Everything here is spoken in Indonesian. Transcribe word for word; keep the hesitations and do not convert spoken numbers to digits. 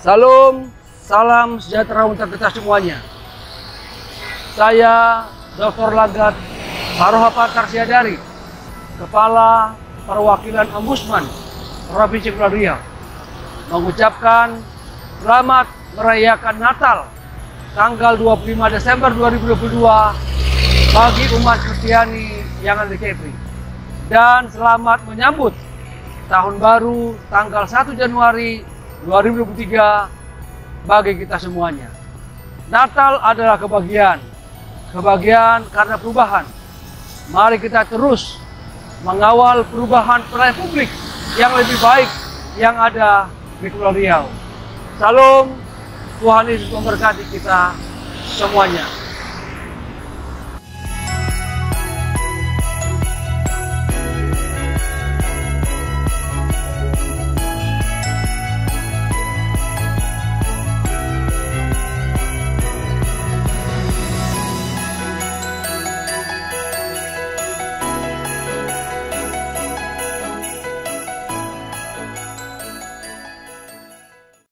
Salam, salam sejahtera untuk kita semuanya. Saya Doktor Lagat Saroha Tarsiadari, Kepala Perwakilan Ombudsman Provinsi Kepulauan Riau, mengucapkan selamat merayakan Natal tanggal dua puluh lima Desember dua ribu dua puluh dua bagi umat Kristiani yang ada di Kepri, dan selamat menyambut Tahun Baru tanggal satu Januari dua ribu dua puluh tiga bagi kita semuanya. Natal adalah kebahagiaan, kebahagiaan karena perubahan. Mari kita terus mengawal perubahan pelayanan publik yang lebih baik yang ada di Kepulauan Riau. Salam, Tuhan Yesus memberkati kita semuanya.